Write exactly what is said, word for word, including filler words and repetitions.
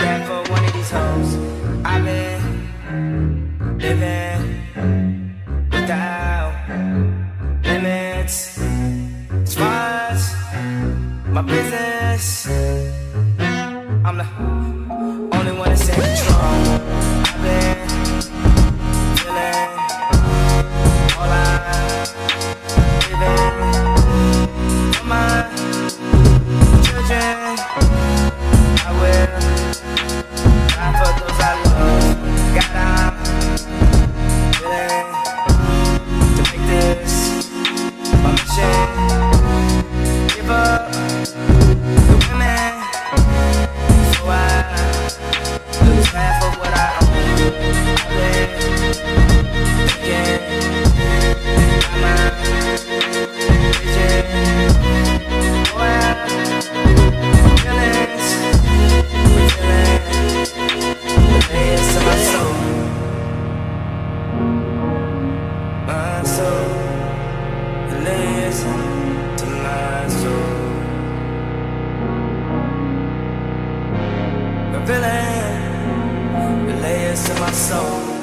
that for one of these hoes. I've been living without limits. As far as my business, I'm the only one that's in control. I've been feeling all I living for my children. I will die for those I love. God, I'm willing to make this my mission. Give up the women so I lose half of what I own. I've been thinking about my vision. Oh, I'm feelings, we're feeling the layers of my soul. My soul, the layers to my soul. We're feeling the layers of my soul.